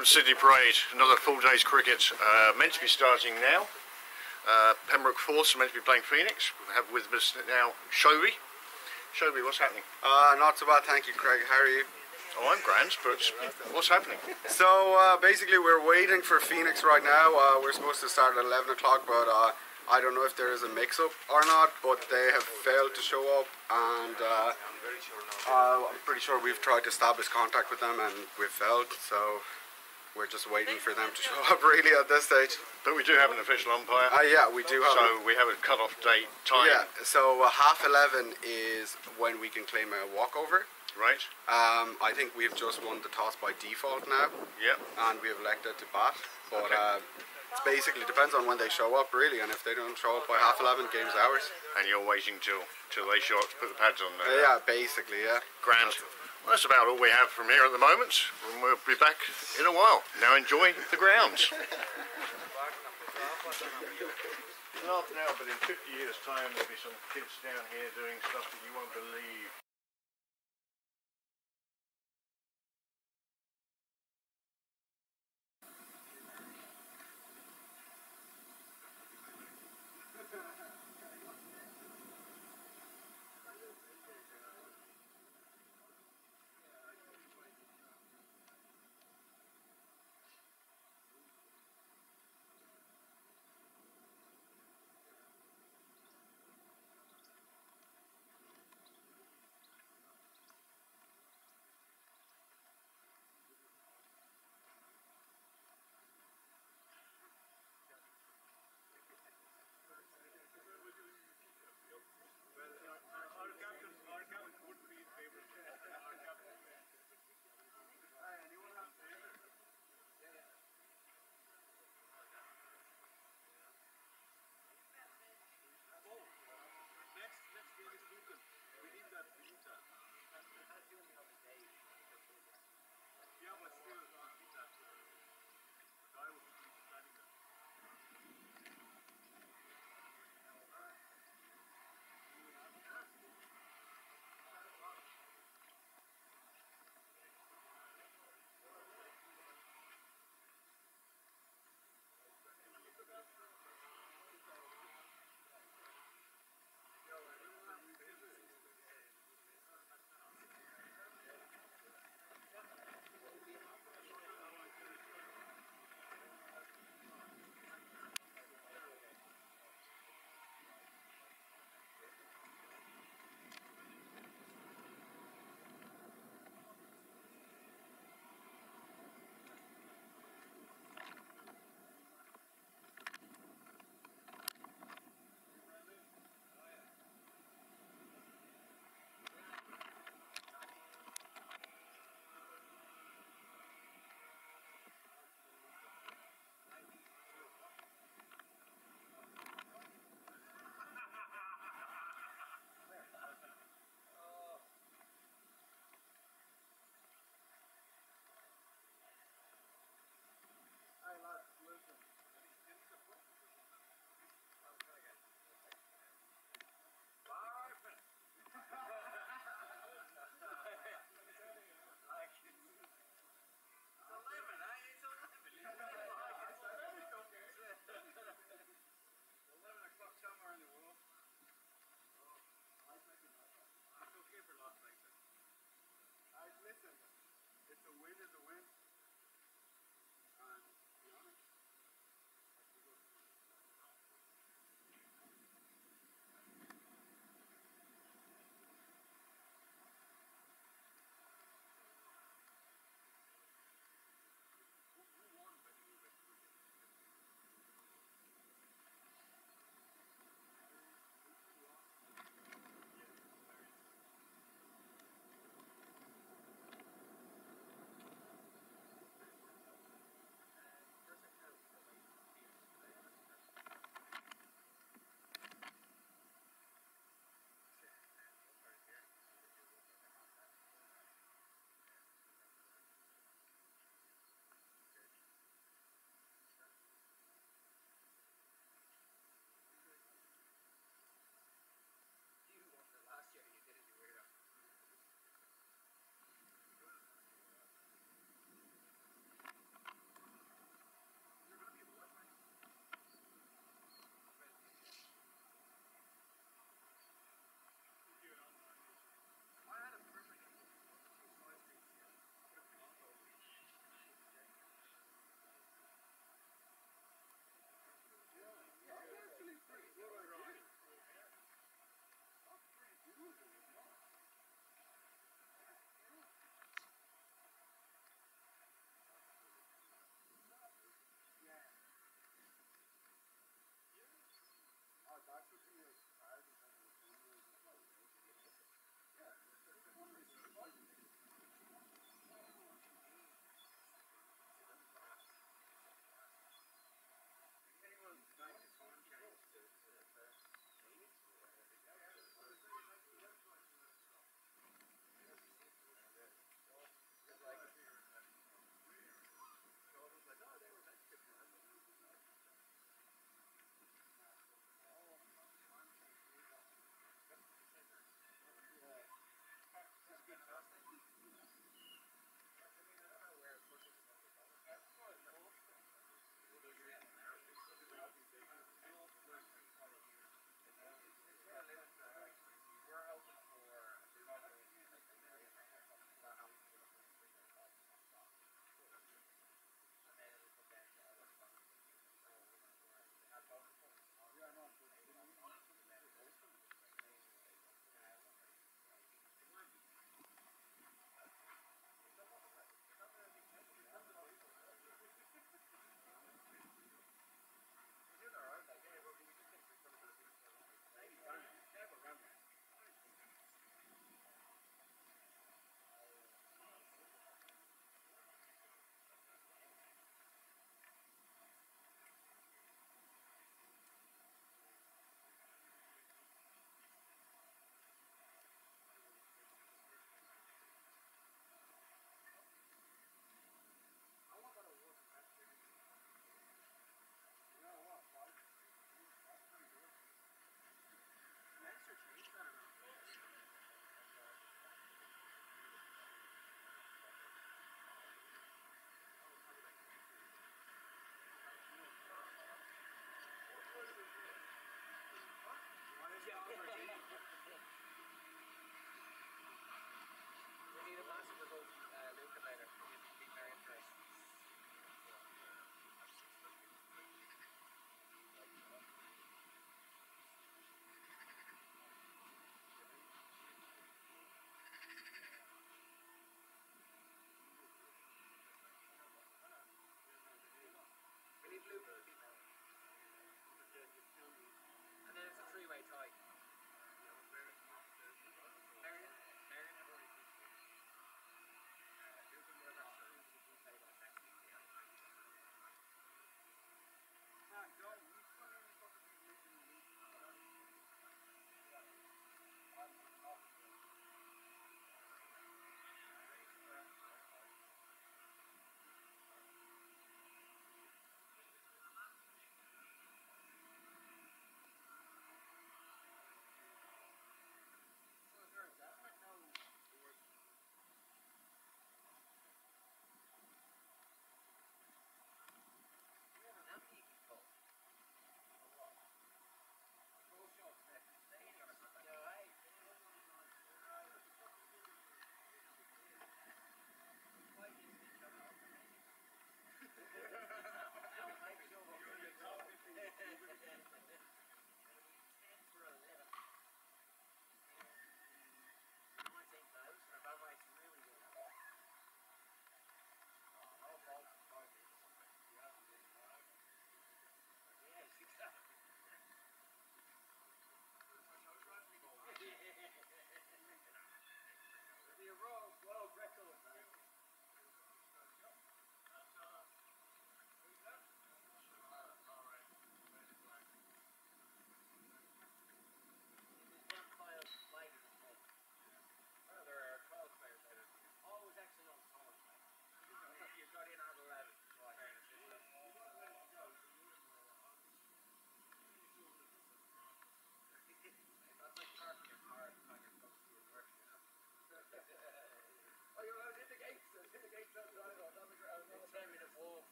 from Sydney Parade, another full day's cricket, meant to be starting now. Pembroke Force are meant to be playing Phoenix. We have with us now Shobi. Shobi, what's happening? Not so bad, thank you, Craig. How are you? Oh, I'm grand, but what's happening? So basically we're waiting for Phoenix right now. We're supposed to start at 11 o'clock, but I don't know if there is a mix-up or not, but they have failed to show up, and I'm pretty sure we've tried to establish contact with them and we've failed, so we're just waiting for them to show up really at this stage. But we do have an official umpire. Yeah, we do have. So we have a cut-off date time. Yeah, so 11:30 is when we can claim a walkover. Right. I think we've just won the toss by default now. Yep. And we have elected to bat, but okay. It basically depends on when they show up really, and if they don't show up by 11:30, game's ours. And you're waiting till they show up to put the pads on there. Yeah, basically, yeah. Grand. Well, that's about all we have from here at the moment, and we'll be back in a while. Now enjoy the grounds. Not now, but in 50 years' time there'll be some kids down here doing stuff that you won't believe.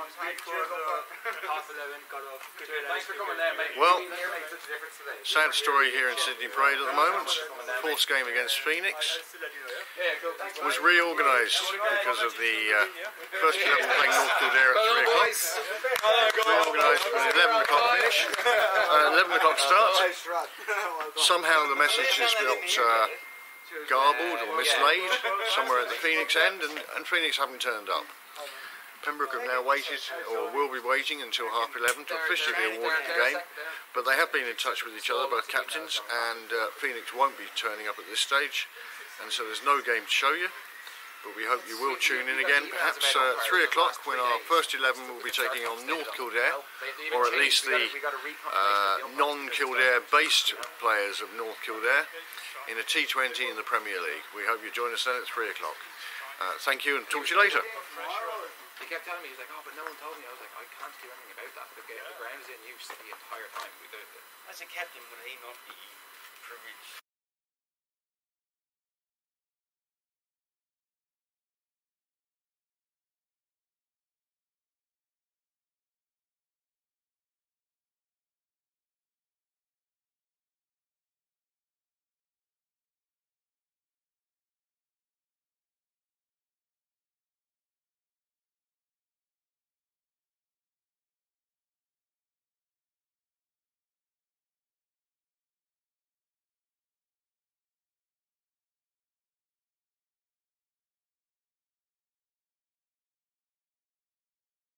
Thanks for coming there, mate. Well, Being here makes such a difference today. sad story here in Sydney Parade at the moment. Fourth game against Phoenix was reorganised because of the first 11 playing North Kildare at 3 o'clock. Reorganised with an 11 o'clock finish, 11 o'clock start. Somehow the message has got garbled or mislaid somewhere at the Phoenix end, and Phoenix haven't turned up. Pembroke have now waited, or will be waiting, until 11:30 to officially be awarded the game, but they have been in touch with each other, both captains, and Phoenix won't be turning up at this stage, and so there's no game to show you, but we hope you will tune in again, perhaps 3 o'clock, when our first 11 will be taking on North Kildare, or at least the non-Kildare based players of North Kildare, in a T20 in the Premier League. We hope you join us then at 3 o'clock. Thank you, and talk to you later. He kept telling me, he's like, oh, but no one told me. I was like, I can't do anything about that. The ground is in use the entire time. As a captain, would he not be privileged